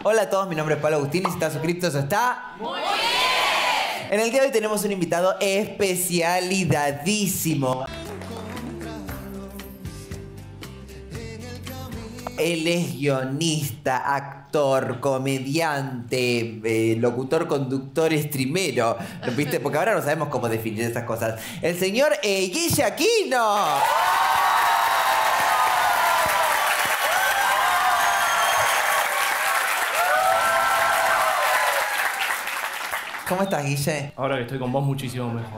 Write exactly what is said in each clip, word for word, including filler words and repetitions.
Hola a todos, mi nombre es Pablo Agustín y si estás suscrito, eso está... ¡Muy bien! En el día de hoy tenemos un invitado especialidadísimo. Él es guionista, actor, comediante, eh, locutor, conductor, streamero. ¿Viste? Porque ahora no sabemos cómo definir esas cosas. El señor eh, Guille Aquino. ¿Cómo estás, Guille? Ahora que estoy con vos, muchísimo mejor.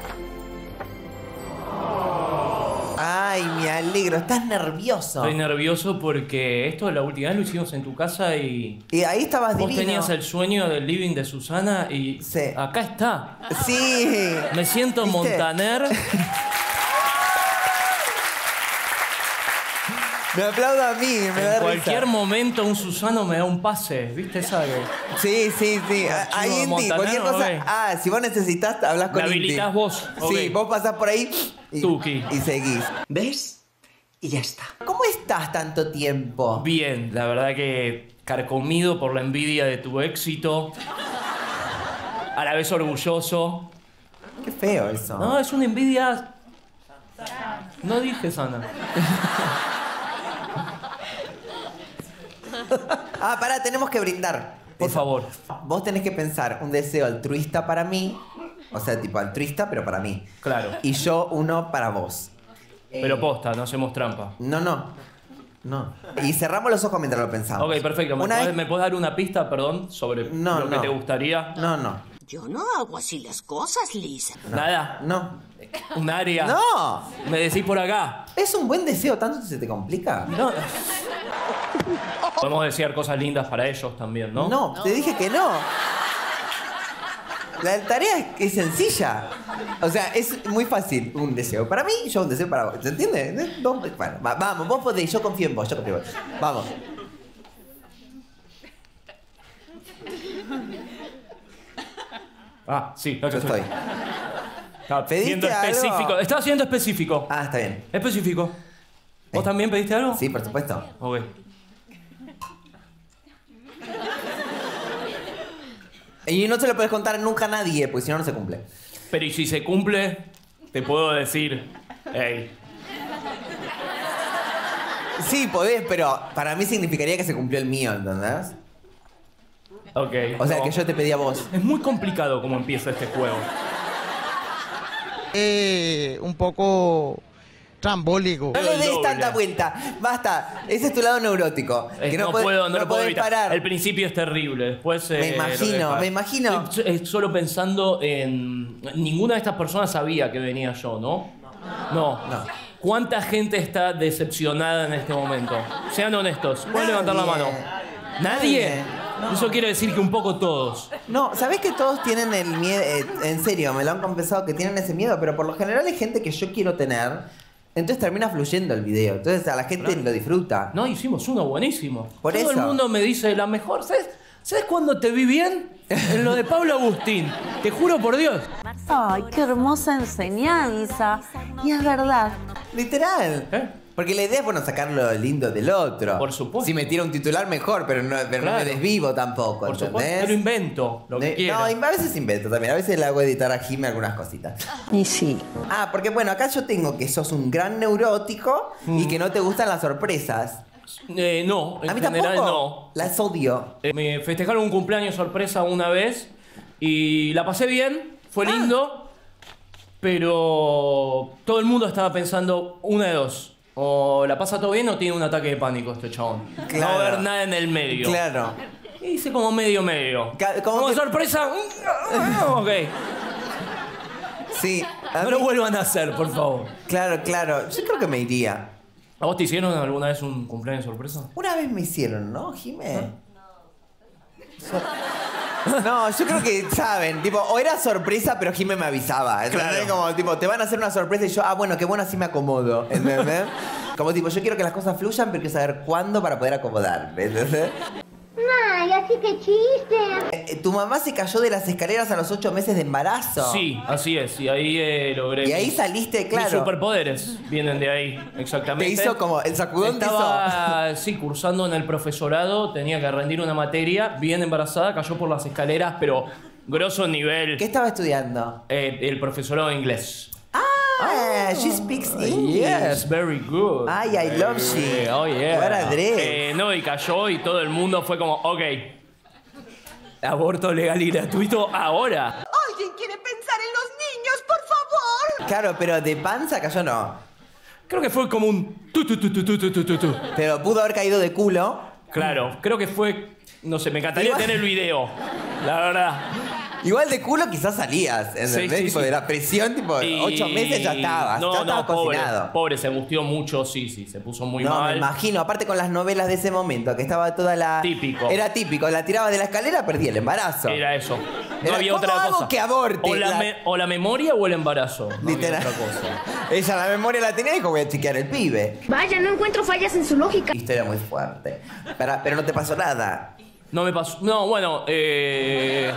Ay, me alegro. ¿Estás nervioso? Estoy nervioso porque esto la última vez lo hicimos en tu casa y... Y ahí estabas vos divino. tenías el sueño del living de Susana y... Sí. Acá está. Sí. Me siento ¿Viste? Montaner. Me aplaudo a mí, me da En cualquier risa. momento un Susano me da un pase, ¿viste esa que...? Sí, sí, sí. Ahí en ti, Montaner, cualquier cosa. ok. Ah, si vos necesitas, hablas con Me Inti. habilitás vos. Sí, Ok. vos pasás por ahí y, Tuki. y seguís. ¿Ves? Y ya está. ¿Cómo estás tanto tiempo? Bien, la verdad que carcomido por la envidia de tu éxito. A la vez orgulloso. Qué feo eso. No, es una envidia... No dije sana. Ah, pará, tenemos que brindar. Por Eso. favor. Vos tenés que pensar un deseo altruista para mí. O sea, tipo altruista, pero para mí. Claro. Y yo uno para vos. Pero Eh, posta, no hacemos trampa. No, no. No. Y cerramos los ojos mientras lo pensamos. Ok, perfecto. ¿Me Una podés, vez- me podés dar una pista, perdón, sobre No, lo no. que te gustaría? No, no. Yo no hago así las cosas, Lisa. Nada. No. Un área. ¡No! Me decís por acá. Es un buen deseo, tanto se te complica. No. Podemos desear cosas lindas para ellos también, ¿no? No, te dije que no. La tarea es, es sencilla. O sea, es muy fácil. Un deseo para mí, yo un deseo para vos. ¿Se entiende? No, bueno, va- vamos, vos podés, yo confío en vos, yo confío en vos. Vamos. Ah, sí, acá Yo estoy. Estaba ¿Pediste siendo algo? específico. Estaba siendo específico. Ah, está bien. Específico. ¿Vos Eh. también pediste algo? Sí, por supuesto. Ok. Y no se lo puedes contar nunca a nadie, porque si no, no se cumple. Pero y si se cumple, te puedo decir, hey, Sí, podés, pero para mí significaría que se cumplió el mío, ¿entendés? ok. O sea, no. que yo te pedí a vos. Es muy complicado cómo empieza este juego. Eh, un poco trambólico. No le des doble. tanta vuelta. Basta. Ese es tu lado neurótico. Es- que no, podés- puedo, no, lo puedo podés evitar. parar. El principio es terrible. Después. eh, Me lo imagino, dejas. me imagino. Estoy eh, solo pensando en. Ninguna de estas personas sabía que venía yo, ¿no? No. No. ¿Cuánta gente está decepcionada en este momento? Sean honestos. ¿Pueden levantar la mano? Nadie. ¿Nadie? No. Eso quiere decir que un poco todos. No, ¿sabés que todos tienen el miedo? Eh, en serio, me lo han confesado que tienen ese miedo, pero por lo general hay gente que yo quiero tener. Entonces termina fluyendo el video. Entonces a la gente lo disfruta. No, hicimos uno buenísimo. Por Todo eso. el mundo me dice la mejor. ¿Sabes? ¿Sabes cuándo te vi bien? En lo de Pablo Agustín. Te juro por Dios. Ay, qué hermosa enseñanza. Y es verdad. Literal. ¿Eh? Porque la idea es, bueno, sacar lo lindo del otro. Por supuesto. Si me tira un titular, mejor, pero no, pero no me Claro. desvivo tampoco, Por supuesto. ¿entendés? Pero invento lo que De- quiera. No, y a veces invento también. A veces le hago editar a Jimmy algunas cositas. Y sí. Ah, porque bueno, acá yo tengo que sos un gran neurótico y que no te gustan las sorpresas. Eh, no, en A mí general tampoco. no. Las odio. Eh, me festejaron un cumpleaños sorpresa una vez y la pasé bien, fue Ah. lindo, pero todo el mundo estaba pensando una de dos. O la pasa todo bien o tiene un ataque de pánico este chabón. No va a Claro. haber nada en el medio. Claro. Y hice como medio medio. Ca- como Como que- sorpresa. Ok. Sí. a No mí- lo vuelvan a hacer, por favor. Claro, claro. Yo creo que me iría. ¿A vos te hicieron alguna vez un cumpleaños sorpresa? Una vez me hicieron, ¿no, Jimé? So- No, yo creo que saben, tipo, o era sorpresa, pero Jimé me avisaba. ¿Entendés? Claro. Como, tipo, te van a hacer una sorpresa y yo, ah, bueno, qué bueno, así me acomodo. ¿Entendés? Como, tipo, yo quiero que las cosas fluyan, pero quiero saber cuándo para poder acomodarme. ¿Entendés? Ay, sí que chiste. Eh, ¿Tu mamá se cayó de las escaleras a los ocho meses de embarazo? Sí, así es. Y ahí eh, logré. Y ahí mis- saliste, Mis claro. superpoderes vienen de ahí, exactamente. Te hizo como el sacudón te Estaba, sí, cursando en el profesorado, tenía que rendir una materia, bien embarazada, cayó por las escaleras, pero grosso nivel. ¿Qué estaba estudiando? Eh, el profesorado de inglés. Ah, she speaks English. Yes, very good. Ay, I love she. Oh, yeah. What a dress. Eh, no, y cayó y todo el mundo fue como, ok, aborto legal y gratuito ahora. ¿Alguien quiere pensar en los niños, por favor? Claro, pero de panza cayó no. Creo que fue como un tu tu tu tu tu tu tu tu tu. Pero pudo haber caído de culo. Claro, creo que fue, no sé, me encantaría Igual- tener el video, la verdad. Igual de culo quizás salías, ¿entendés? Sí, sí, Tipo, sí. de la presión, tipo, Y- ocho meses ya estabas, No, ya no, estabas pobre, cocinado. pobre, se angustió mucho, sí, sí, se puso muy No, mal. me imagino, aparte con las novelas de ese momento, que estaba toda la... Típico. Era típico, la tirabas de la escalera, perdí el embarazo. Era eso. No Era, había ¿cómo otra hago cosa. que aborte? O la, La- me- o la memoria o el embarazo. No Literal. había otra cosa. Ella la memoria la tenía y dijo, voy a chequear el pibe. Vaya, no encuentro fallas en su lógica. Historia muy fuerte. Pero, pero no te pasó nada. No me pasó. No, bueno, eh.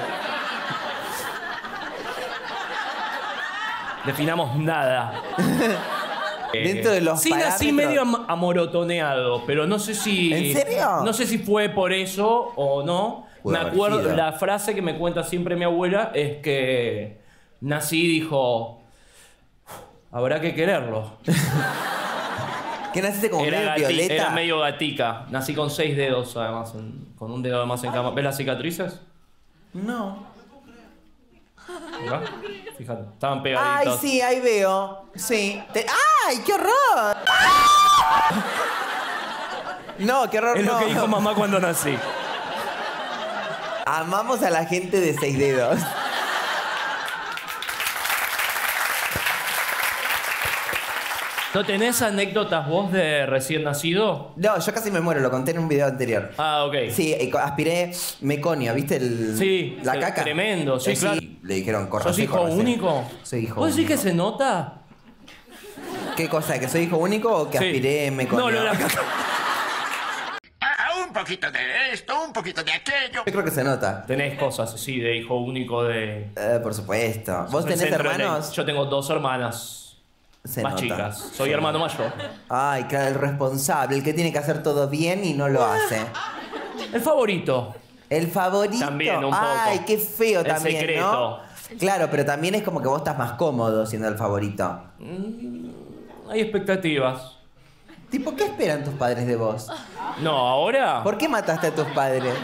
Definamos nada. Eh, Dentro de los sí, nací parámetros- medio am- amorotoneado, pero no sé si. ¿En serio? No sé si fue por eso o no. Pudo me haber acuerdo, sido. la frase que me cuenta siempre mi abuela es que nací y dijo. Habrá que quererlo. ¿Qué naciste como Era, medio gati- violeta? era medio gatica. Nací con seis dedos, además, en- con un dedo además en cama. ¿Ves las cicatrices? No. Acá. Fíjate, estaban Ay, pegaditas. sí, ahí veo. Sí. Te- ¡Ay, qué horror! No, qué horror Es no. lo que dijo mamá cuando nací. Amamos a la gente de seis dedos. ¿No tenés anécdotas vos de recién nacido? No, yo casi me muero, lo conté en un video anterior. Ah, ok. Sí, eh, aspiré meconio, ¿viste? El, Sí, la el- caca. tremendo, sí, Eh, claro. Le dijeron, corre. ¿Sos hijo único? Soy hijo ¿Vos decís único. que se nota? ¿Qué cosa? ¿Que soy hijo único o que Sí. aspiré meconio? No, lo de la caca. Ah, un poquito de esto, un poquito de aquello. Yo creo que se nota. Tenés cosas así de hijo único de. Eh, por supuesto. ¿Vos tenés Centro de- hermanos? Yo tengo dos hermanas Se más nota. chicas. Soy hermano mayor. Ay, claro, el responsable, el que tiene que hacer todo bien y no lo hace. El favorito. El favorito. También, un poco. Ay, qué feo El también, secreto. ¿no? Claro, pero también es como que vos estás más cómodo siendo el favorito. Hay expectativas. Tipo, ¿qué esperan tus padres de vos? No, ahora ¿Por qué mataste a tus padres?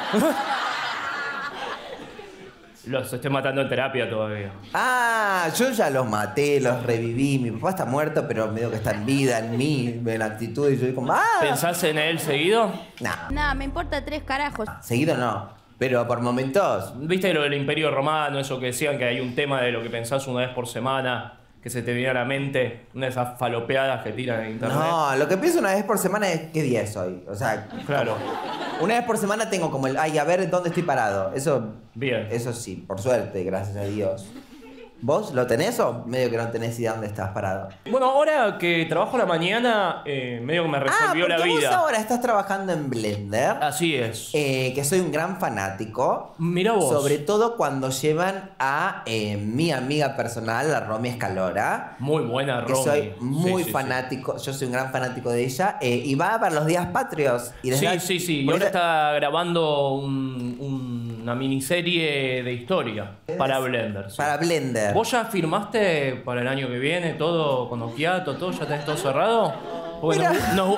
los estoy matando en terapia todavía. Ah, yo ya los maté, los reviví. Mi papá está muerto, pero medio que está en vida, en mí, en actitud. Y yo digo, ah. ¿Pensás en él seguido? Nah, Nada, me importa tres carajos. seguido no. Pero por momentos. ¿Viste lo del Imperio Romano? Eso que decían que hay un tema de lo que pensás una vez por semana, que se te viene a la mente, una de esas falopeadas que tiran en internet. No, lo que pienso una vez por semana es qué día es hoy. O sea, Claro. una vez por semana tengo como el, ay, a ver dónde estoy parado. Eso, Bien. eso sí, por suerte, gracias a Dios. ¿Vos lo tenés o medio que no tenés idea dónde estás parado? Bueno, ahora que trabajo a la mañana, eh, medio que me resolvió ah, la porque vos vida. ahora estás trabajando en Blender. Así es. Eh, que soy un gran fanático. Mirá vos. Sobre todo cuando llevan a eh, mi amiga personal, a Romy Escalora. Muy buena, Que Romy. soy muy Sí, sí, fanático, yo soy un gran fanático de ella. eh, y va para los días patrios. Y Sí, desde- sí, sí. Y por ahora esa- está grabando un- un- una miniserie de historia para Blender. sí. Para Blender. ¿Vos ya firmaste para el año que viene todo con Okiato, todo? ¿Ya tenés todo cerrado? Bueno, Mira. no,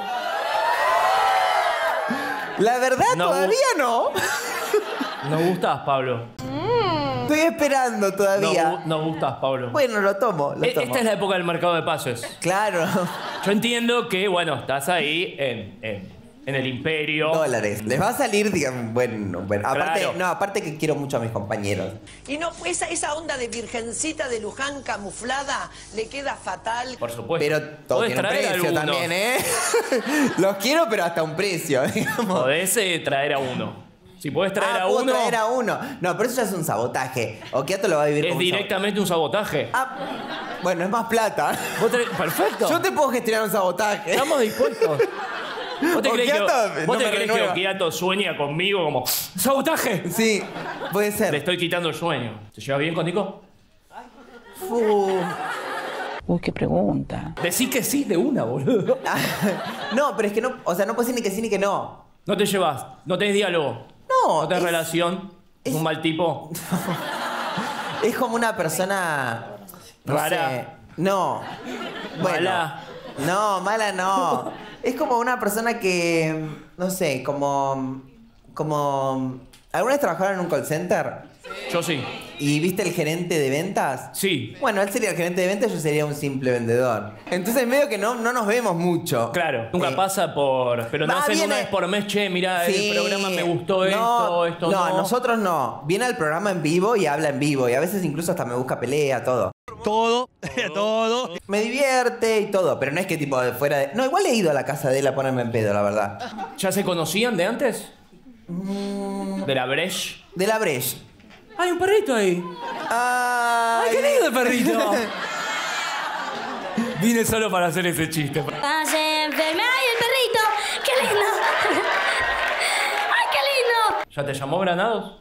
La verdad, No, todavía no. nos gustás, Pablo. Estoy esperando No, todavía. nos gustás, Pablo. Bueno, lo tomo, lo E- tomo. Esta es la época del mercado de pases. Claro. Yo entiendo que, bueno, estás ahí en, en, en el imperio. Dólares. Les va a salir, digamos, bueno, bueno. Aparte, Claro. no, aparte que quiero mucho a mis compañeros. Y no, esa, esa onda de virgencita de Luján camuflada le queda fatal. Por supuesto. Pero todo Podés tiene un traer precio algunos. también, ¿eh? Los quiero, pero hasta un precio, digamos. Podés eh, traer a uno. Si podés traer ah, a puedo uno, traer a uno. No, pero eso ya es un sabotaje. Okiato lo va a vivir es como un directamente un sabotaje. sabotaje. Ah, bueno, es más plata. Vos traes- Perfecto. Yo te puedo gestionar un sabotaje. Estamos dispuestos. ¿Vos te crees que, Occhiato vos no te me crees que renueva. Occhiato sueña conmigo como ¡sabotaje! Sí, puede Le ser. estoy quitando el sueño. ¿Te llevas bien con Nico? Fu. Uy, qué pregunta. Decí que sí de una, boludo. No, pero es que no, o sea, no puedo decir ni que sí ni que no. No te llevas, no tenés diálogo. No, No tenés es- relación. Es es- un mal tipo. Es como una persona no Rara. sé. No. Bueno. Mala. No, mala no. Es como una persona que, no sé, como como ¿alguna vez trabajaron en un call center? Yo sí. ¿Y viste el gerente de ventas? Sí. Bueno, él sería el gerente de ventas, yo sería un simple vendedor. Entonces medio que no, no nos vemos mucho. Claro, nunca Eh, pasa por... Pero no va, hacen viene- una vez por mes, che, mirá, Sí. el programa me gustó esto, no, esto no. No, nosotros no. Viene al programa en vivo y habla en vivo. Y a veces incluso hasta me busca pelea, todo. Todo, todo. Me divierte y todo, pero no es que tipo de fuera de... No, igual he ido a la casa de él a ponerme en pedo, la verdad. ¿Ya se conocían de antes? Mm. ¿De la Breche? De la Breche. Hay un perrito ahí. Ay, ¡Ay, qué lindo el perrito! Vine solo para hacer ese chiste. Hace enfermedad y el perrito. ¡Qué lindo! ¡Ay, qué lindo! ¿Ya te llamó Granados?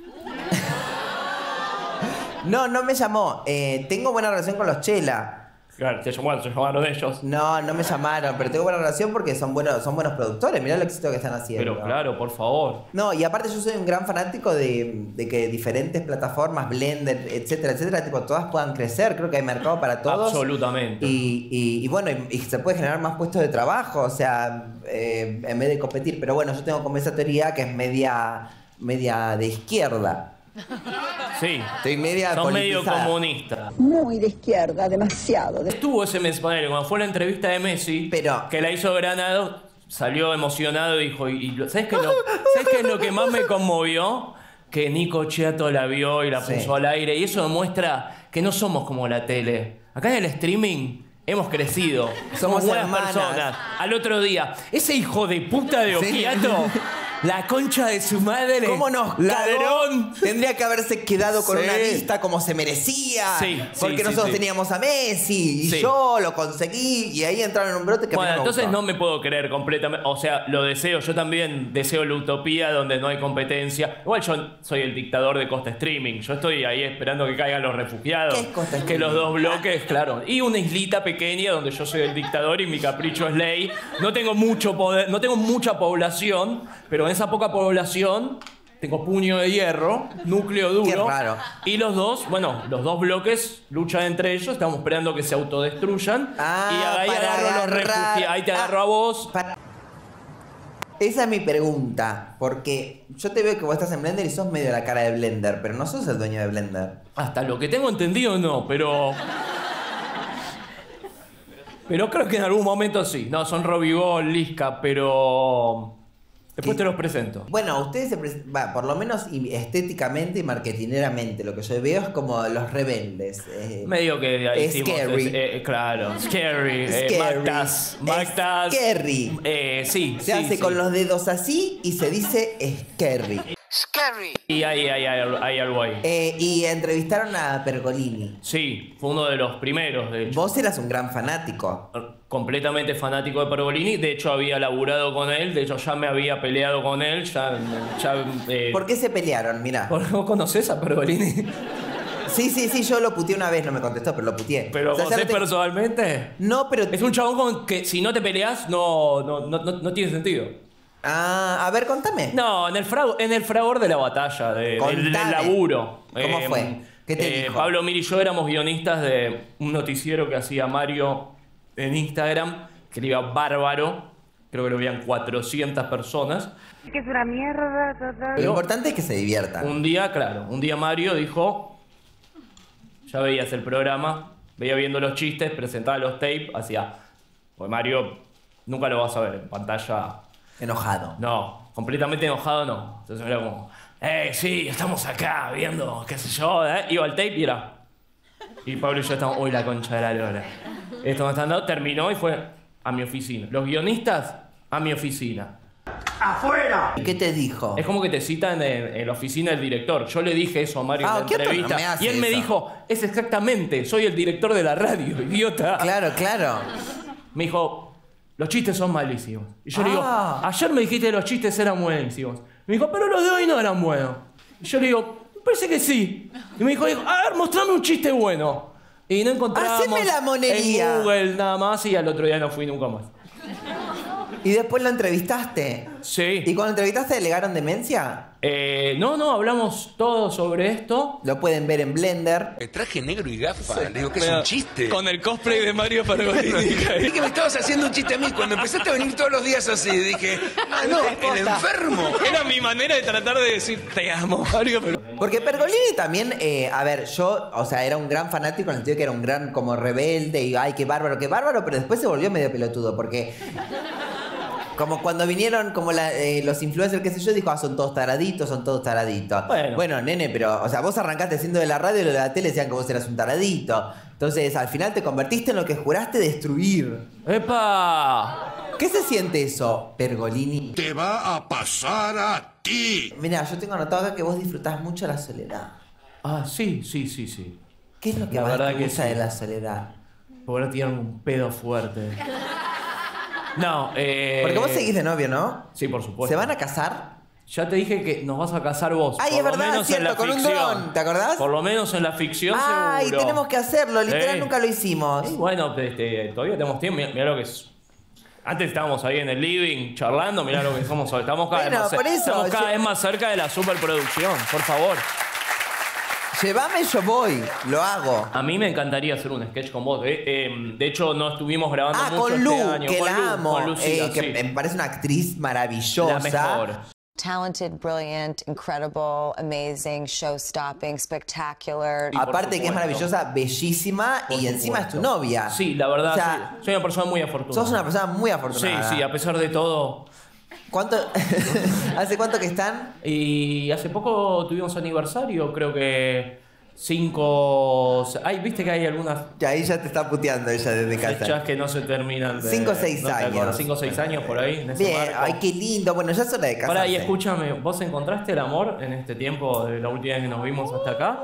No, no me llamó. Eh, tengo buena relación con los Chela. Claro, te llamó, se llamaron ellos. No, no me llamaron, pero tengo buena relación porque son buenos, son buenos productores. Mirá el éxito que están haciendo. Pero claro, por favor. No, y aparte yo soy un gran fanático de, de que diferentes plataformas, Blender, etcétera, etcétera, tipo, todas puedan crecer. Creo que hay mercado para todos. Absolutamente. Y, y- y bueno, y, y se puede generar más puestos de trabajo, o sea, eh, en vez de competir. Pero bueno, yo tengo como esa teoría que es media, media de izquierda. Sí. Estoy media Son medio politizada. comunistas. Muy de izquierda, demasiado. Estuvo ese mes, ponele, cuando fue la entrevista de Messi, Pero- que la hizo Granado, salió emocionado y dijo, y, y- ¿sabes qué es lo, ¿sabes qué es lo que más me conmovió? Que Nico Occhiato la vio y la Sí. puso al aire, y eso demuestra que no somos como la tele. Acá en el streaming hemos crecido, somos buenas hermanas. personas. Al otro día, ese hijo de puta de Sí. Occhiato, la concha de su madre, ¿Cómo nos ladrón. cagó? Tendría que haberse quedado con Sí. una lista como se merecía. Sí, porque sí, nosotros sí, sí. teníamos a Messi y Sí. yo lo conseguí y ahí entraron en un brote que a mí Bueno, no me entonces gustó. no me puedo creer completamente. O sea, lo deseo. Yo también deseo la utopía donde no hay competencia. Igual yo soy el dictador de Costa Streaming. Yo estoy ahí esperando que caigan los refugiados. ¿Qué es Costa Que Streaming? los dos bloques, claro. Y una islita pequeña donde yo soy el dictador y mi capricho es ley. No tengo mucho poder, no tengo mucha población, pero en esa poca población tengo puño de hierro, núcleo duro. Qué raro. Y los dos, bueno, los dos bloques luchan entre ellos. Estamos esperando que se autodestruyan. Ah, y ahí para agarro a los agarrar- refugiados. Ahí te agarro Ah, a vos. para- Esa es mi pregunta, porque yo te veo que vos estás en Blender y sos medio la cara de Blender, pero no sos el dueño de Blender. Hasta lo que tengo entendido, no, pero. Pero creo que en algún momento sí. No, son Robigol, Lisca, pero. Después ¿Qué? te los presento. Bueno, ustedes se pres- va, por lo menos y- estéticamente y marketineramente, lo que yo veo es como los rebeldes. eh, Medio que ahí Es hicimos. scary. eh, eh, claro, scary. eh, Scary. Mactas. Es Mactas. scary. Eh, sí, se sí, hace sí. con los dedos así y se dice scary. Y hay, hay, hay, hay algo ahí. Eh, y entrevistaron a Pergolini. Sí, fue uno de los primeros, de hecho. Vos eras un gran fanático. Completamente fanático de Pergolini. De hecho, había laburado con él. De hecho, ya me había peleado con él. Ya. ya eh, ¿Por qué se pelearon? Mirá. ¿Por qué vos conocés a Pergolini? Sí, sí, sí, yo lo puteé una vez, no me contestó, pero lo puteé. ¿Pero O sea, ya conocés lo te- personalmente? No, pero... Es un chabón con que si no te peleas, no, no, no, no, no tiene sentido. Ah, a ver, contame. No, en el, fragor, en el fragor de la batalla, de- del, del Contame. laburo. ¿Cómo fue? ¿Qué te eh, dijo? Pablo Mir y yo éramos guionistas de un noticiero que hacía Mario en Instagram, que le iba bárbaro. Creo que lo veían cuatrocientas personas. Que es una mierda Lo total. importante es que se diviertan. Un día, claro, un día Mario dijo, ya veías el programa, veía viendo los chistes, presentaba los tapes, hacía, pues Mario nunca lo vas a ver en pantalla, Enojado. no, completamente enojado no. Entonces era como, eh, sí, estamos acá viendo, qué sé yo, ¿eh? Iba al tape y era, y Pablo y yo estábamos, uy, la concha de la lora. Esto me están dando, terminó y fue a mi oficina. Los guionistas, a mi oficina. ¿Y qué te dijo? Es como que te citan en, en la oficina del director. Yo le dije eso a Mario Ah, en la ¿qué otro no entrevista. me hace y él me eso? dijo, es exactamente, soy el director de la radio, idiota. Claro, claro. Me dijo, los chistes son malísimos. Y yo le digo, Ah. ayer me dijiste que los chistes eran buenísimos. Me dijo, pero los de hoy no eran buenos. Y yo le digo, me parece que sí. Y me dijo, dijo a ver, mostrame un chiste bueno. Y no encontramos Haceme la monería. en Google nada más y al otro día no fui nunca más. Y después lo entrevistaste. Sí. ¿Y cuando entrevistaste delegaron demencia? Eh, no, no, hablamos todo sobre esto. Lo pueden ver en Blender. El traje negro y gafas. Le digo que es un chiste. Con el cosplay de Mario Pergolini. Dije que me estabas haciendo un chiste a mí. Cuando empezaste a venir todos los días así, dije, ah, no, el enfermo. Era mi manera de tratar de decir te amo, Mario Pergolini. Porque Pergolini también, eh, a ver, yo, o sea, era un gran fanático en el sentido que era un gran como rebelde y ay, qué bárbaro, qué bárbaro, pero después se volvió medio pelotudo porque... Como cuando vinieron como la, eh, los influencers, qué sé yo, dijo, ah, son todos taraditos, son todos taraditos. Bueno. Bueno, nene, pero, o sea, vos arrancaste siendo de la radio y lo de la tele decían que vos eras un taradito. Entonces, al final te convertiste en lo que juraste destruir. ¡Epa! ¿Qué se siente eso, Pergolini? Te va a pasar a ti. Mira, yo tengo anotado acá que vos disfrutás mucho la soledad. Ah, sí, sí, sí, sí. ¿Qué es lo que La más verdad te que gusta sí. de la soledad? Porque ahora tienen un pedo fuerte. No, eh... Porque vos seguís de novio, ¿no? Sí, por supuesto. ¿Se van a casar? Ya te dije que nos vas a casar vos. Ay, por es lo verdad, menos es cierto, en la con un ficción. dron, ¿te acordás? Por lo menos en la ficción Ay, seguro. tenemos que hacerlo, literal Sí. nunca lo hicimos. Y bueno, este, todavía tenemos tiempo. Mirá, mirá lo que es. Antes estábamos ahí en el living charlando, mirá lo que somos hoy. Estamos cada, Bueno, vez, más, por eso, estamos cada yo- vez más cerca de la superproducción, por favor. Llévame, yo voy, lo hago. A mí me encantaría hacer un sketch con vos. Eh, eh, de hecho, no estuvimos grabando Ah, mucho con Lu, este año. que Con la Lu, amo, con Lucía, eh, que sí. me parece una actriz maravillosa. La mejor. Talented, brilliant, incredible, amazing, show-stopping, spectacular. Y por Aparte que es supuesto. maravillosa, bellísima Por y encima es tu supuesto. novia. Sí, la verdad, O sea, sí. Soy una persona muy afortunada. sos una persona muy Sí, afortunada. sí, a pesar de todo. ¿Cuánto? ¿Hace cuánto que están? Y hace poco tuvimos aniversario, creo que cinco... Ay, viste que hay algunas Que ahí ya te está puteando ella desde casa. fechas que no se terminan de... Cinco o seis ¿no te años. acordás? Cinco o seis años por ahí, en ese Bien, marco. ay, qué lindo. Bueno, ya es hora de casarse. Pará, y escúchame, ¿vos encontraste el amor en este tiempo de la última vez que nos vimos hasta acá?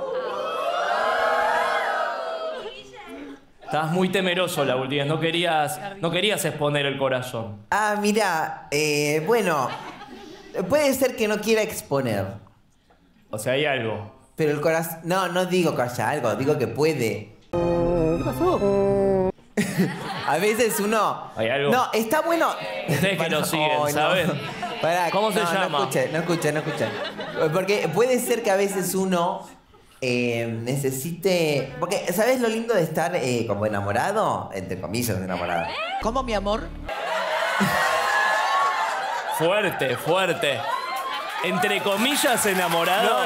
Estabas muy temeroso la última vez, no querías, no querías exponer el corazón. Ah, mira, eh, bueno, puede ser que no quiera exponer. O sea, hay algo. Pero el corazón... No, no digo que haya algo, digo que puede. ¿Qué pasó? A veces uno... ¿Hay algo? No, está bueno... Ustedes que lo siguen, Ay, no. ¿saben? Pará, ¿Cómo se no, llama? No escuchen, no escuchen, no escuchen. Porque puede ser que a veces uno eh, necesite... Porque, ¿sabes lo lindo de estar eh, como enamorado? Entre comillas, enamorado. ¿Cómo, mi amor? Fuerte, fuerte. Entre comillas, enamorado.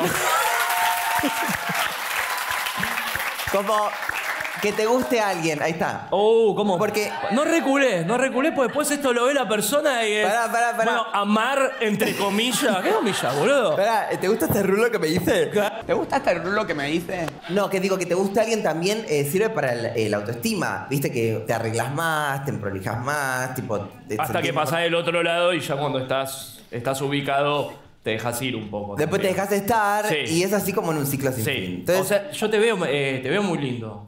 Como que te guste a alguien, ahí está. Oh, ¿cómo? Porque- No reculé, no reculé, porque después esto lo ve la persona y es... Pará, pará, pará. Bueno, amar entre comillas. ¿Qué comillas, boludo? Pará, ¿te gusta este rulo que me hice? ¿Te gusta este rulo que me dice? No, que digo que te guste a alguien también eh, sirve para el, el autoestima. Viste que te arreglas más, te emprolijas más, tipo. te Hasta sentís que mejor. pasás del otro lado y ya cuando estás, estás ubicado te dejas ir un poco. Después te también. dejas estar Sí. y es así como en un ciclo sin fin. Sí. Entonces, O sea, yo te veo, eh, te veo muy lindo.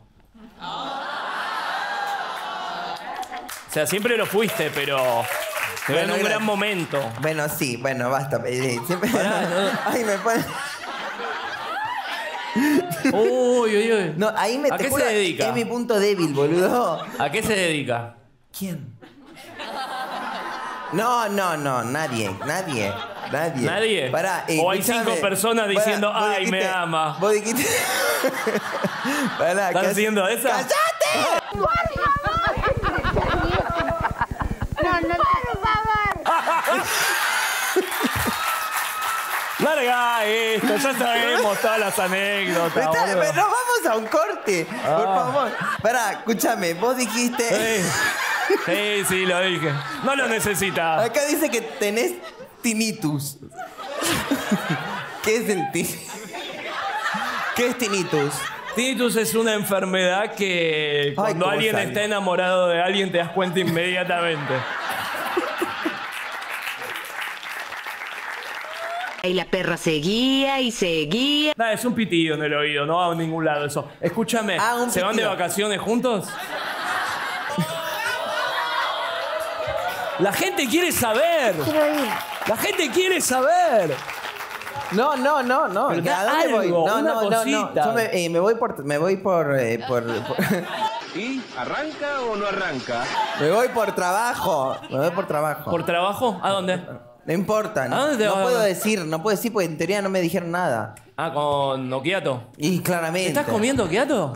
O sea, siempre lo fuiste, pero te veo en Bueno, un gra- gran momento. bueno, sí, bueno, basta. eh, siempre... Pará, no. Ay, me pone. Uy, uy, uy. No, ahí me ¿A te qué juro, se dedica? Es mi punto débil, boludo. ¿A qué se dedica? ¿Quién? No, no, no, nadie, nadie, nadie. ¿Nadie? Pará, eh, O hay escuchame. cinco personas Pará, diciendo, vos "Ay, me dijiste- ama". Vos dijiste. Pará, ¿Estás call- haciendo esa? ¡Cállate! No, no, por favor. Larga esto, ya sabemos todas las anécdotas. Está- boludo. nos vamos a un corte, por Ah. favor. Pará, escúchame, vos dijiste. Sí. sí, sí, lo dije. No lo necesita. Acá dice que tenés tinnitus. ¿Qué es el tinnitus? ¿Qué es tinnitus? Tinnitus es una enfermedad que cuando cómo alguien sale. está enamorado de alguien te das cuenta inmediatamente. Y la perra seguía y seguía. Nada, es un pitido en el oído, no va a ningún lado eso. Escúchame, Ah, un ¿se van de pitido. vacaciones juntos? La gente quiere saber. La gente quiere saber. No, no, no, no. Pero da ¿A dónde voy? algo, No, una no, no, no. cosita. Yo me, eh, me voy por, me voy por, eh, por, por- ¿Y arranca o no arranca? me voy por trabajo. Me voy por trabajo. ¿Por trabajo? ¿A dónde? No importa. ¿A No, dónde te no vas? puedo decir, no puedo decir porque en teoría no me dijeron nada. Ah, con Okiato. Y claramente. ¿Estás comiendo Okiato?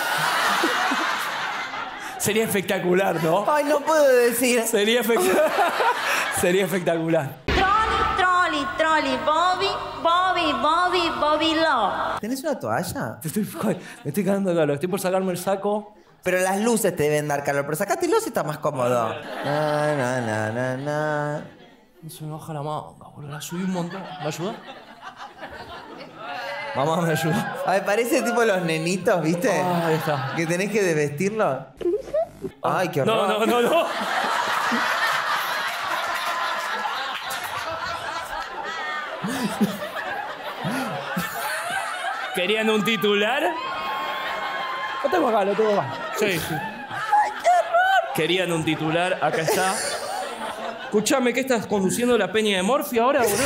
Sería espectacular, ¿no? Ay, no puedo decir. Sería espectacular. Sería espectacular. Trolli, trolli, trolli, Bobby, Bobby, Bobby, Bobby Love. ¿Tenés una toalla? Te estoy, me estoy cagando de calor. Estoy por sacarme el saco. Pero las luces te deben dar calor. Pero sacátelo si está más cómodo. Na, na, na, na, na. No se me baja la manga, boludo. La subí un montón. ¿Me ayuda? Mamá, me ayuda. Ay, parece tipo los nenitos, ¿viste? Ah, ahí está. Que tenés que desvestirlo. Ay, qué horror. No, no, no, no. ¿Querían un titular? Lo tengo acá, lo tengo acá. Sí, sí. ¡Ay, qué horror! Querían un titular, acá está. Escuchame, ¿qué estás conduciendo la peña de Morphy ahora, boludo?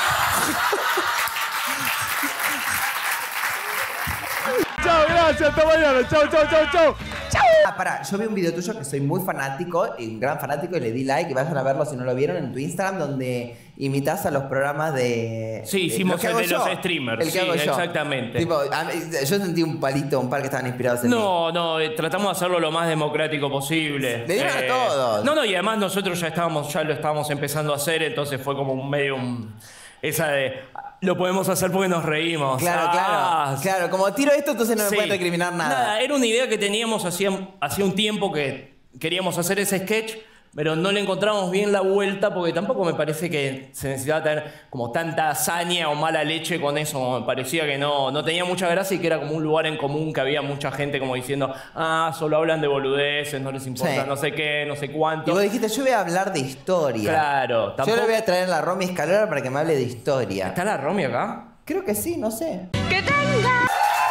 Chao, gracias, hasta mañana. Chao, chao, chao, chao. Ah, pará, yo vi un video tuyo que soy muy fanático, y un gran fanático, y le di like, y vayan a verlo si no lo vieron en tu Instagram, donde imitas a los programas de... Sí, de- hicimos lo que el hago de yo, los streamers, El que sí, hago yo. exactamente. Tipo, a mí- yo sentí un palito, un par que estaban inspirados en mí. No, no, eh, tratamos de hacerlo lo más democrático posible. Le dieron a todos. No, no, y además nosotros ya estábamos, ya lo estábamos empezando a hacer, entonces fue como un medio un, esa de lo podemos hacer porque nos reímos. Claro, Ah, claro. Claro, como tiro esto, entonces no me sí. pueden recriminar nada. Era una idea que teníamos hacía, hacía un tiempo que queríamos hacer ese sketch, pero no le encontramos bien la vuelta porque tampoco me parece que se necesitaba tener como tanta hazaña o mala leche con eso. Me parecía que no, no tenía mucha gracia y que era como un lugar en común que había mucha gente como diciendo, ah, solo hablan de boludeces, no les importa Sí. no sé qué, no sé cuánto. Y vos dijiste, yo voy a hablar de historia. Claro, Yo tampoco... le voy a traer a la Romy Escalera para que me hable de historia. ¿Está la Romy acá? Creo que sí, no sé. ¡Que tenga!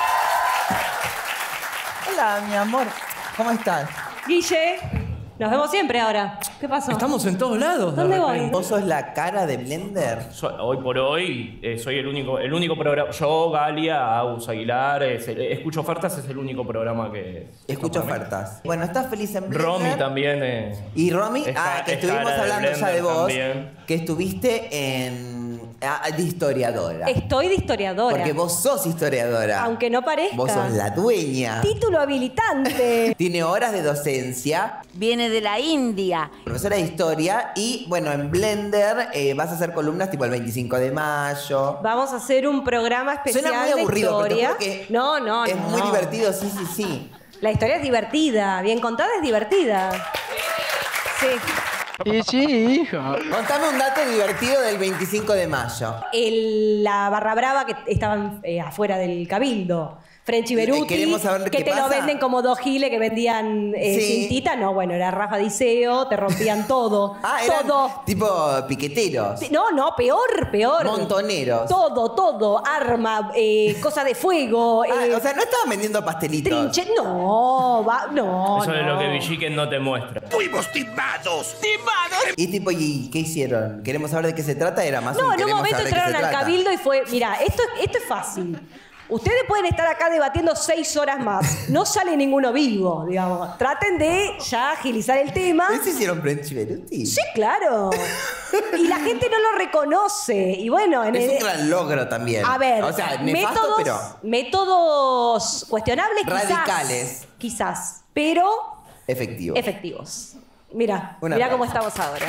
Hola, mi amor. ¿Cómo estás? Guille, nos vemos siempre ahora. ¿Qué pasó? Estamos en todos lados. de ¿Dónde voy? repente. ¿Vos sos la cara de Blender? So- hoy por hoy eh, soy el único, el único programa. Yo, Galia, Agus Aguilar, es el- Escucho Ofertas es el único programa que. Escucho ofertas. Bueno, ¿estás feliz en Blender? Romy también. eh, Y Romy, es ah, ca- que es estuvimos cara de hablando ya Blender de vos, también. que estuviste en... ah, de historiadora. Estoy de historiadora. Porque vos sos historiadora. Aunque no parezca. Vos sos la dueña. Título habilitante. Tiene horas de docencia, Viene de la India. profesora de historia, y bueno, en Blender eh, vas a hacer columnas tipo el veinticinco de mayo. Vamos a hacer un programa especial Suena muy aburrido, de pero te historia. juro que no, no, es no. muy divertido, sí, sí, sí. La historia es divertida. Bien contada es divertida. Sí. Y sí, hija. Contame un dato divertido del veinticinco de mayo. El- la barra brava que estaban eh, afuera del cabildo. Frenchy Beruti, Eh, queremos saber que qué te lo pasa. venden como dos giles que vendían eh, Sí. cintita. No, bueno, era Rafa Diceo, te rompían todo. Ah, eran todo. tipo piqueteros. No, no, peor, peor. Montoneros. Todo, todo. Arma, eh, cosa de fuego. Ah, eh, o sea, no estaban vendiendo pastelitos. trinche. No, va, no. Eso es no. lo que Villiquen no te muestra. ¡Fuimos timados! ¡Timados! Y tipo, ¿y qué hicieron? ¿Queremos saber de qué se trata? Era más No, un en un queremos momento saber de qué se entraron al trata. cabildo y fue, mira, esto, esto es fácil. Ustedes pueden estar acá debatiendo seis horas más. No sale ninguno vivo, digamos. Traten de ya agilizar el tema. ¿Eso hicieron Frenchy Beruti? Sí, claro. Y la gente no lo reconoce. Y bueno, en Es el- un gran logro también. a ver, O sea, nefasto, métodos, pero... métodos cuestionables, quizás. Radicales. Quizás. Pero Efectivo. efectivos. Mira, Un mira aplauso. cómo estamos ahora.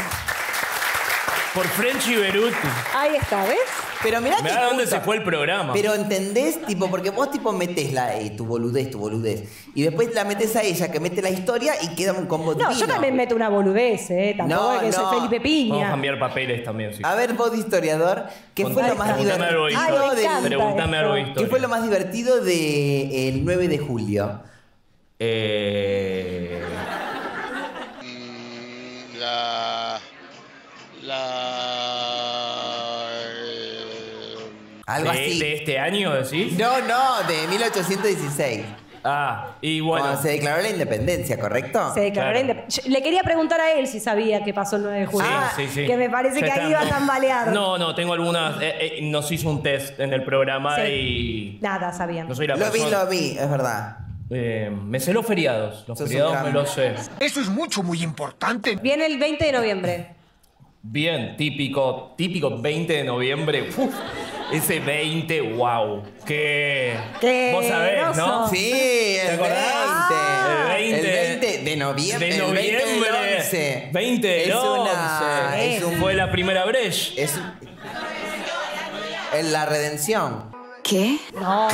Por Frenchy Beruti. Ahí está, ¿ves? Pero mirá Mirá qué dónde puta. se fue el programa. Pero entendés, tipo, porque vos tipo metés la, eh, tu boludez, tu boludez. Y después la metés a ella, que mete la historia y queda un combo No, divino. yo también meto una boludez, ¿eh? Tampoco No, es que no. soy Felipe Vamos a Piña. cambiar papeles también, sí. A ver, vos de historiador, ¿qué fue Contame- lo más Pregúntame algo de divertido? Ay, me del- encanta Pregúntame algo de esto. historia. ¿Qué fue lo más divertido del nueve de julio? Eh... La... La... Algo de, así. ¿De este año decís? No, no, de mil ochocientos dieciséis. Ah, y bueno. Cuando se declaró la independencia, ¿correcto? Se declaró Claro. la indep- Yo le quería preguntar a él si sabía que pasó el nueve de julio. Sí, sí, sí. Que me parece Ya que ahí está. iba a tambalear. No, no, tengo algunas. eh, eh, nos hizo un test en el programa Sí. y. Nada, sabían. No soy la Lo vi, persona. lo vi, es verdad. Eh, me sé los feriados. Los Sos un feriados me cambio. los sé. Eso es mucho, muy importante. Viene el veinte de noviembre. Bien, típico, típico veinte de noviembre. Uf, ese veinte, wow. Que. Qué Vos sabés, ¿no? groso. Sí, ¿Te el acordás? veinte. El veinte. El veinte de noviembre. De El veinte del noviembre. once. veinte del Es una- once. es un- Fue la primera brecha. Es en la redención. ¿Qué? No.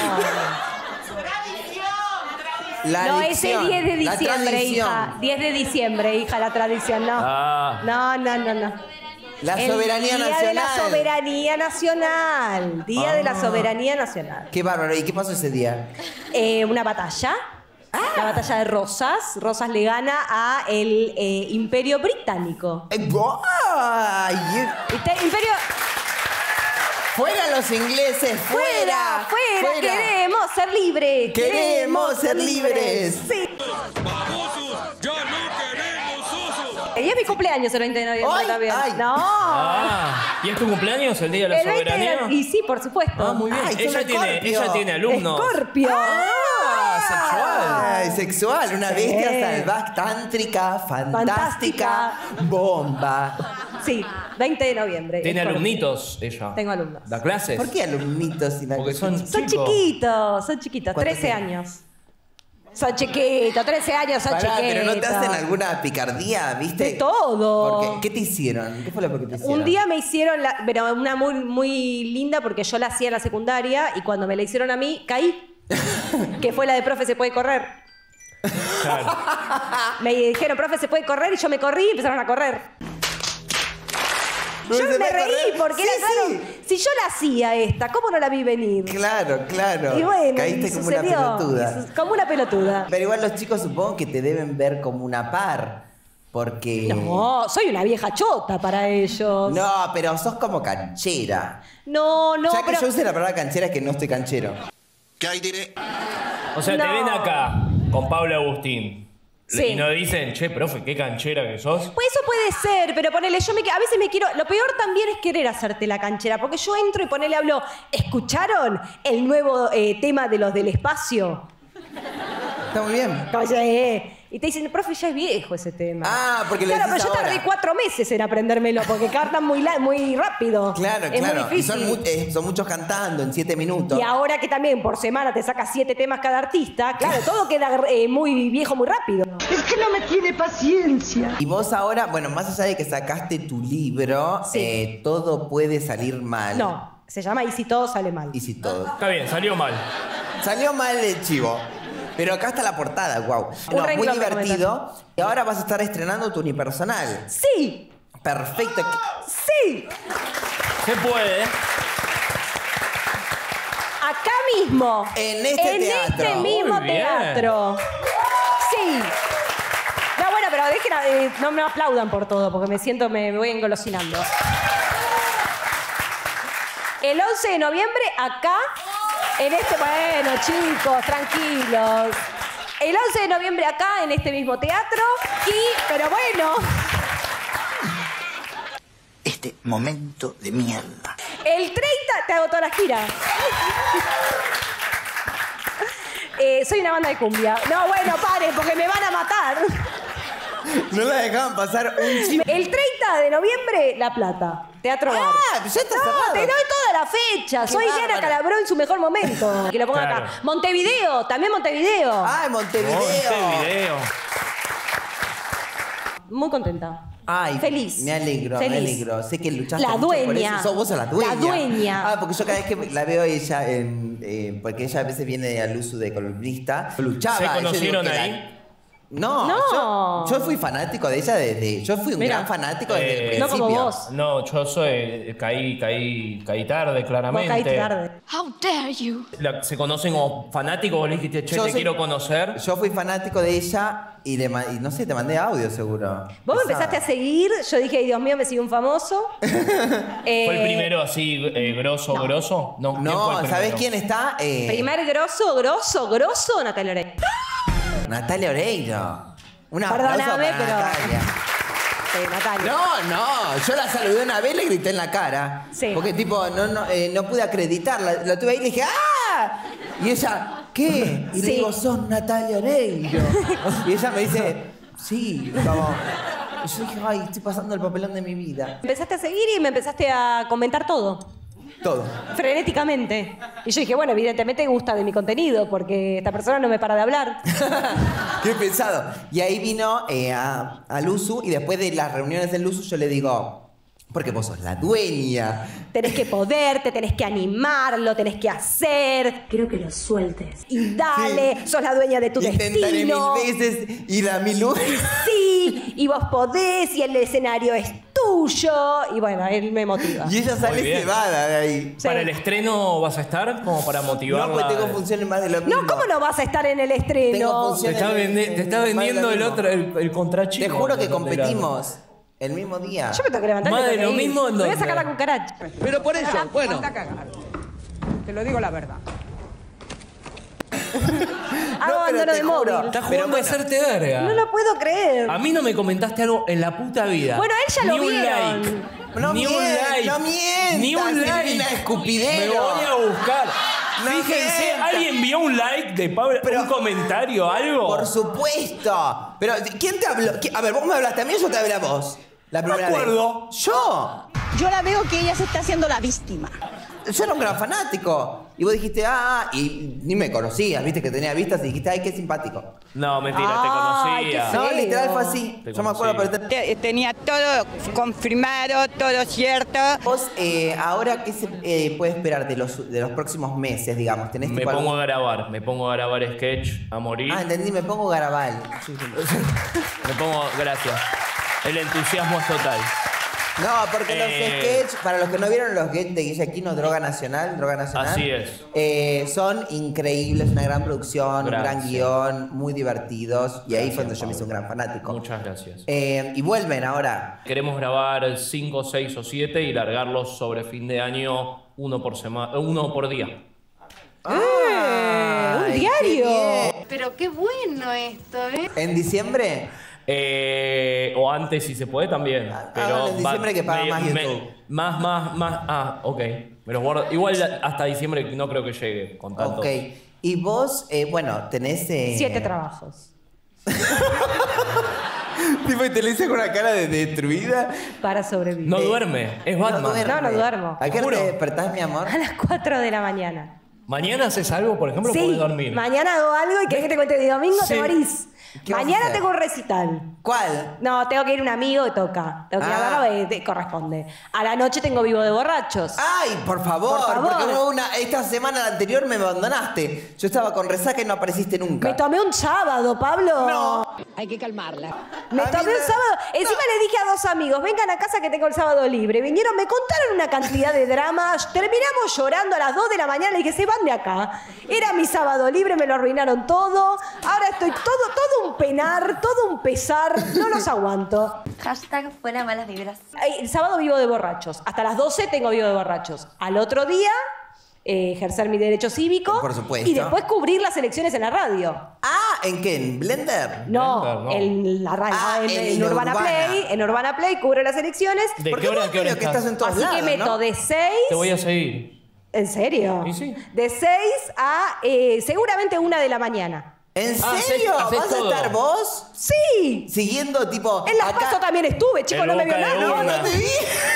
La No, ese adicción, diez de la diciembre, tradición. hija. diez de diciembre, hija, la tradición, no. Ah. No, no, no, no. La El soberanía Día nacional. de la soberanía nacional. Día de la Ah. soberanía nacional. Qué bárbaro. ¿Y qué pasó ese día? Eh, una batalla. La batalla de Rosas. Rosas le gana a el eh, Imperio Británico. Eh, ¡ay! ¿Viste? Imperio. ¡Fuera los ingleses! ¡Fuera! ¡Fuera! ¡Fuera! ¡Queremos ser libres! ¡Queremos ser libres! Sí. Y es mi cumpleaños el veinte de noviembre ¡Ay! también. ¡Ay! No. Ah, ¿y es tu cumpleaños el día de la el veinte de soberanía? no- Y sí, por supuesto. Ah, muy bien. Ay, ella, son tiene, Escorpio. ella tiene alumnos. Escorpio. Ah, sexual. Ay, sexual, una Sí. bestia salvaje, tántrica, fantástica, bomba. Sí, veinte de noviembre. Tiene Escorpio. alumnitos ella. Tengo alumnos. ¿Da clases? ¿Por qué alumnitos y la Porque son, Son chicos. chiquitos, son chiquitos. ¿Cuánto trece tienen? años. Son chiquitos, trece años, son Pará, chiquitos. pero no te hacen alguna picardía, ¿viste? De todo. Porque, ¿qué te hicieron? ¿Qué fue lo que te hicieron? Un día me hicieron, la, pero una muy, muy linda porque yo la hacía en la secundaria y cuando me la hicieron a mí, caí. Que fue la de profe, se puede correr. Claro. Me dijeron, profe, se puede correr y yo me corrí y empezaron a correr. No Yo se me puede reí correr. porque Sí, era claro, sí. si yo la hacía esta, ¿cómo no la vi venir? Claro, claro. Y bueno, Caíste y como una sucedió. pelotuda. Como una pelotuda. Pero igual los chicos supongo que te deben ver como una par. Porque. No, soy una vieja chota para ellos. No, pero sos como canchera. No, no, ya que pero... yo usé la palabra canchera es que no estoy canchero. ¿Qué hay, diré? O sea, No. te ven acá con Pablo Agustín. Sí. Y nos dicen, che, profe, qué canchera que sos. Pues eso puede ser, pero ponele, yo me, a veces me quiero. Lo peor también es querer hacerte la canchera, porque yo entro y ponele, hablo. ¿Escucharon el nuevo eh, tema de los del espacio? Está muy bien. Oye, y te dicen, profe, ya es viejo ese tema. Ah, porque lo Claro, decís pero yo tardé ahora. cuatro meses en aprendérmelo, porque cantan muy, la- muy rápido. Claro, es claro. Muy Y son, difícil. mu- eh, son muchos cantando en siete minutos. Y ahora que también por semana te sacas siete temas cada artista, claro, todo queda eh, muy viejo muy rápido. Es que no me tiene paciencia. Y vos ahora, bueno, más allá de que sacaste tu libro, Sí. eh, todo puede salir mal. No, se llama Y si todo sale mal. Y si todo. Está bien, salió mal. Salió mal el chivo. Pero acá está la portada, wow. Un No, muy renglón de divertido. Y ahora vas a estar estrenando tu unipersonal. Sí, Perfecto. sí. Se puede. Acá mismo. En este en teatro. este mismo Muy bien. teatro. Sí. No, bueno, pero dejen, eh, no me aplaudan por todo, porque me siento, me, me voy engolosinando. El once de noviembre, acá, en este... Bueno, chicos, tranquilos. El once de noviembre acá, en este mismo teatro. Y, pero bueno... Este momento de mierda. El treinta, te hago toda la gira. Eh, soy una banda de cumbia. No, bueno, paren, porque me van a matar. No la dejaban pasar un chivo. El treinta de noviembre, La Plata. Teatro Bar. Ah, ya está No, cerrado. te doy toda la fecha. Qué Soy Diana bárbaro. Calabró en su mejor momento. Que lo ponga Claro. acá. Montevideo, también Montevideo. Ah, en Montevideo. Montevideo. Muy contenta. Ay, Feliz. Me alegro, me Feliz. alegro. Sé que luchaste La mucho por dueña. eso. Sos vos la dueña. La dueña. Ah, porque yo cada vez que la veo a ella, en, eh, porque ella a veces viene al uso de columnista, luchaba. ¿Se yo digo conocieron que la- ahí? No, No. Yo, yo fui fanático de ella desde. Yo fui un Mira, gran fanático desde el eh, principio. No como vos. No, yo soy. Caí, caí, caí tarde, Vos claramente. caíste tarde. How dare you? La- se conocen como fanáticos, vos le dijiste, che, Yo te soy- quiero conocer. Yo fui fanático de ella y, le ma- y no sé, te mandé audio seguro. Vos me Pesada. empezaste a seguir, yo dije, ay, Dios mío, me sigue un famoso. Eh, ¿Fue el primero así, eh, grosso, grosso? No, ¿quién fue No, el ¿sabés primero? quién está? Eh, Primer grosso, grosso, grosso, Natalia Oreiro. Natalia Oreiro. Un Perdóname, aplauso para pero- Natalia. Sí, Natalia. No, no, yo la saludé una vez y le grité en la cara. Sí. Porque tipo, no, no, eh, no pude acreditarla. La tuve ahí y le dije, ¡ah! Y ella, ¿qué? Y le Sí. digo, sos Natalia Oreiro. Y ella me dice, sí, como. Y yo dije, ay, estoy pasando el papelón de mi vida. Empezaste a seguir y me empezaste a comentar todo. Todo. Frenéticamente. Y yo dije, bueno, evidentemente gusta de mi contenido, porque esta persona no me para de hablar. Qué pensado. Y ahí vino eh, a, a Luzu y después de las reuniones en Luzu yo le digo, porque vos sos la dueña. Tenés que poder, te tenés que animar, lo tenés que hacer. Quiero que lo sueltes. Y dale, sos la dueña de tu Intentaré destino. mil veces ir a mi luz. Sí, y vos podés, y el escenario es tuyo. Y bueno, él me motiva. Y ella sale Muy bien. cebada de ahí. Sí. ¿Para el estreno vas a estar? Como para motivarla. No, pues tengo funciones más de lo mismo. No, ¿cómo no vas a estar en el Tengo estreno? Te funciones está, de- vendi- te está más de lo vendiendo el mismo. otro, el, el contrachico. Te juro que de donde competimos el mismo día. Yo me tengo que levantar. y Más me de tengo lo que ir. mismo, ¿en Me voy a dónde? sacar la cucaracha. Pero por eso, bueno. Te lo digo la verdad. Hago pero abandono te de juro. móvil. Estás Pero jugando bueno. a hacerte verga. No lo puedo creer. A mí no me comentaste algo en la puta vida. Bueno, él ya lo Ni un vieron. like. No Ni un mien- like. no mientas, Ni un like. Silvina Escupidero. Me voy a buscar. No Fíjense, mientas. ¿alguien vio un like de Pablo? Pero- ¿Un comentario? ¿Algo? Por supuesto. Pero, ¿quién te habló? ¿Qui- A ver, ¿vos me hablaste a mí o yo te hablé a vos? La primera acuerdo. vez. ¿Yo? Yo la veo que ella se está haciendo la víctima. Yo era un gran fanático. Y vos dijiste, ah, y ni me conocías, viste que tenía vistas y dijiste, ay, qué simpático. No, mentira, Ay, te qué conocía. feo. No, literal fue así. Te Yo me acuerdo, conocí. pero te- Tenía todo confirmado, todo cierto. vos, eh, ahora, ¿qué se eh, puede esperar de los, de los próximos meses, digamos? ¿Tenés Me tipo pongo algún- a grabar, me pongo a grabar sketch a morir. Ah, entendí, me pongo garabal. Sí, sí. Me pongo, gracias. El entusiasmo es total. No, porque los Eh. sketches, para los que no vieron los sketches de Guille Aquino, Droga Nacional, Droga Nacional. Así es. eh, son increíbles, una gran producción, Gracias. un gran guión, muy divertidos. Y ahí fue donde yo me hice un gran fanático. Muchas gracias. Eh, y vuelven ahora. Queremos grabar cinco, seis o siete y largarlos sobre fin de año uno por semana, uno por día. ¡Eh! ¡Un Ay, diario! qué bien. Pero qué bueno esto, ¿eh? ¿En diciembre? Eh, o antes si se puede también. Pero en diciembre va- que paga más YouTube. más, más, más. Ah, ok. Me los guardo. Igual hasta diciembre no creo que llegue con tanto. Ok. Y vos, eh, bueno, tenés... eh, Siete trabajos. Tipo, y te lo hice con una cara de destruida. Para sobrevivir. No duerme, es Batman. duerme. No, no duermo. ¿A qué hora Juro. te despertás, mi amor? A las cuatro de la mañana. ¿Mañana haces algo, por ejemplo, o Sí, podés dormir? mañana hago algo y querés que te cuente de domingo, Sí. te morís. ¿Qué vas a Mañana hacer? tengo un recital. ¿Cuál? No, tengo que ir a un amigo y toca. Tengo que ir Ah. a verlo y te corresponde. A la noche tengo vivo de borrachos. Ay, por favor, Por favor. porque hubo una, esta semana anterior me abandonaste. Yo estaba con resaca y no apareciste nunca. Me tomé un sábado, Pablo. No. Hay que calmarla. Me A mí tomé un me- sábado. Encima le dije a dos amigos, vengan a casa que tengo el sábado libre. Vinieron, me contaron una cantidad de dramas. Terminamos llorando a las dos de la mañana. Le dije, se van de acá. Era mi sábado libre, me lo arruinaron todo. Ahora estoy todo, todo un penar, todo un pesar. No los aguanto. Hashtag fuera malas vibras. Ay, el sábado vivo de borrachos. Hasta las doce tengo vivo de borrachos. Al otro día, eh, ejercer mi derecho cívico. Por supuesto. Y después cubrir las elecciones en la radio. Ah, ¿en qué? ¿En Blender? No, Blender, no. en la radio, Ah, en, en en la Urbana, Urbana. Play. En Urbana Play cubre las elecciones. ¿De ¿Por qué hora a qué hora veo que estás? estás en todos Así lados, que meto ¿no? de seis. Te voy a seguir. ¿En serio? Y sí. De seis a eh, seguramente una de la mañana. ¿En Ah, serio? hacés- hacés ¿Vas todo. a estar vos? Sí. Siguiendo, tipo. En Las acá- Paso también estuve, chicos, El no me vio Boca de nada. No, Urna. no te vi.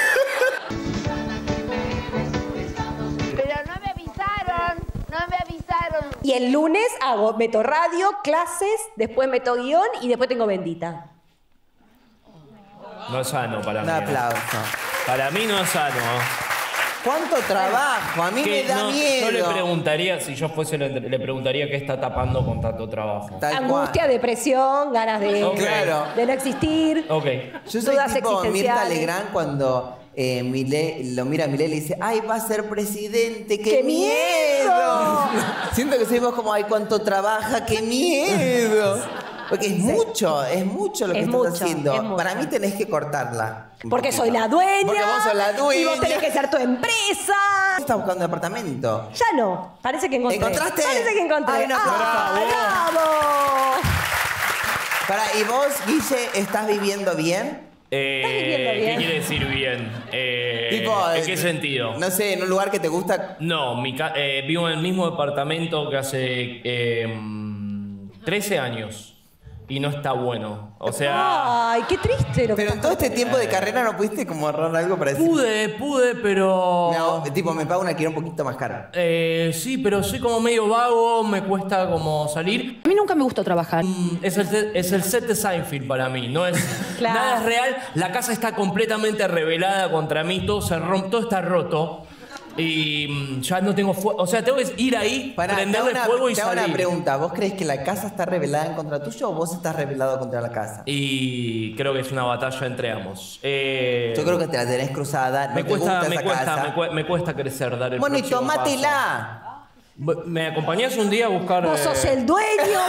Pero no me avisaron, no me avisaron. Y el lunes hago, meto radio, clases, después meto guión y después tengo bendita. No es sano para Un mí. ¿eh? aplauso. Para mí no es sano. ¿Cuánto trabajo? A mí Que me da no, miedo. Yo le preguntaría, si yo fuese, le, le preguntaría qué está tapando con tanto trabajo. Tal Angustia, cual. depresión, ganas de, Ok. Claro. de no existir. Ok. Yo soy Dudas tipo Mirta existenciales. Legrand cuando eh, Milei- lo mira a Milei y le dice, ¡ay, va a ser presidente! ¡Qué, ¡Qué miedo! miedo! Siento que soy vos como, ¡ay, cuánto trabaja! ¡Qué miedo! Porque es mucho, es mucho lo que Es estás mucho, haciendo. es mucho. Para mí tenés que cortarla. un Porque poquito. soy la dueña. Porque vos sos la dueña. Y vos tenés que ser tu empresa. Estás buscando un apartamento. Ya no. Parece que encontré. ¿Encontraste? Parece que encontré. Ay, no, ¡Ah, bravo. bravo! Para, ¿y vos, Guille, estás viviendo bien? Eh, ¿Estás viviendo bien? ¿Qué quiere decir bien? Eh, Tipo, ¿En qué eh, sentido? No sé, en un lugar que te gusta. No, mi ca- eh, vivo en el mismo departamento que hace eh, trece años. Y no está bueno. O sea, Ay, qué triste. Lo que Pero en todo este tiempo de carrera no pudiste como ahorrar algo para decir. pude, pude, pero... Me hago- tipo, me pago una alquiler un poquito más cara. Eh, sí, pero soy como medio vago, me cuesta como salir. A mí nunca me gustó trabajar. Mm, Es el, set- es el set de Seinfeld para mí, no es Claro. nada es real. La casa está completamente rebelada contra mí, todo se rom- todo está roto y mm, ya no tengo fuego. O sea, tengo que ir ahí, Pará, te hago prenderle una, fuego y te hago una salir. pregunta. ¿Vos crees que la casa está rebelada en contra tuyo o vos estás rebelado contra la casa? Y creo que es una batalla entre ambos. Eh, Yo creo que te la tenés cruzada. No me te cuesta, gusta me esa cuesta, casa. me, cue- me cuesta crecer, dar el Bueno, y próximo tomátela. paso. ¿Me acompañás un día a buscar? Vos sos eh, el dueño.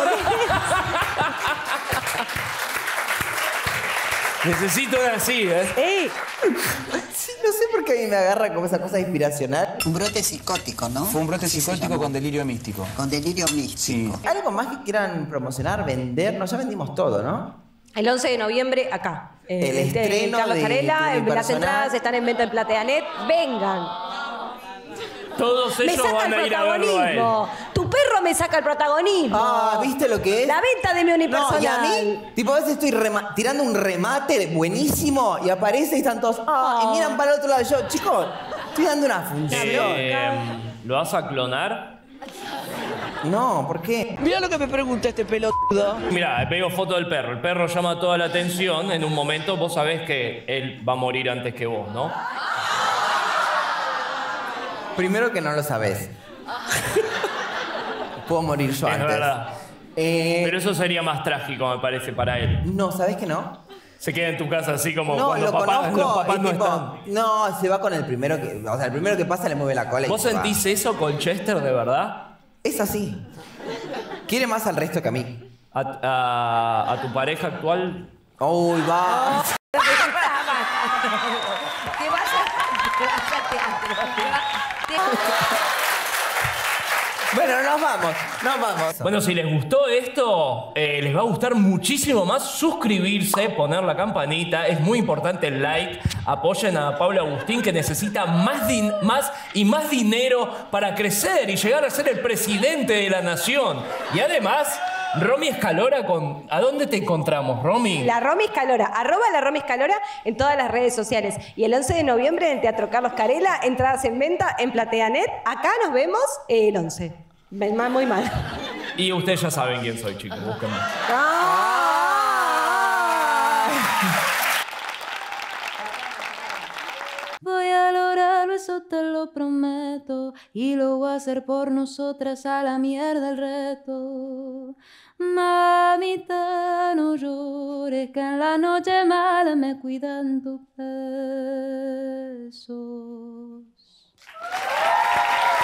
Necesito una así, ¿eh? Ey, Sí, no sé por qué a mí me agarra como esa cosa inspiracional. Un brote psicótico, ¿no? Fue un brote Así se psicótico llamó. con delirio místico. Con delirio místico. Sí. ¿Algo más que quieran promocionar, vender? No, ya vendimos todo, ¿no? el once de noviembre acá. Eh, El este, estreno Carlos de- Carela, de mi las personal. entradas están en venta en Plateanet. Vengan. Todos Me ellos saca van el a ir a verlo a él. protagonismo. Tu perro me saca el protagonismo. Ah, ¿viste lo que es? La venta de mi No, unipersonal. y a mí, tipo, a veces estoy rema- tirando un remate buenísimo y aparece y están todos, ah, y miran para el otro lado. Yo, chicos, estoy dando una función. Eh, ¿Lo vas a clonar? No, ¿por qué? Mira lo que me pregunta este pelotudo. Mira, veo foto del perro. El perro llama toda la atención. En un momento vos sabés que él va a morir antes que vos, ¿no? Primero que no lo sabés. Puedo morir yo Es antes. verdad. Eh, Pero eso sería más trágico, me parece, para él. no, ¿sabés que no? Se queda en tu casa así como No, cuando lo papá- conozco. los papás y no tipo, están. no, se va con el primero que. O sea, el primero que pasa le mueve la cola y ¿Vos se va. sentís eso con Chester de verdad? Es así. Quiere más al resto que a mí. ¿A, a- a tu pareja actual? Uy, va. Te vas a, te vas a teatro. Te vas- Bueno, nos vamos, nos vamos. Bueno, si les gustó esto, eh, les va a gustar muchísimo más suscribirse, poner la campanita. Es muy importante el like. Apoyen a Pablo Agustín, que necesita más, din- más y más dinero para crecer y llegar a ser el presidente de la nación. Y además, Romy Escalora con... ¿A dónde te encontramos, Romy? La Romy Escalora, arroba la Romy Escalora en todas las redes sociales. Y el once de noviembre en el Teatro Carlos Carela, entradas en venta en Plateanet. Acá nos vemos el once. Ven, mal, muy mal. Y ustedes ya saben quién soy, chicos. Búsquenme. Voy a lograrlo, eso te lo prometo. Y lo voy a hacer por nosotras, a la mierda el reto. Mamita, no llores, que en la noche mala me cuidan tus besos.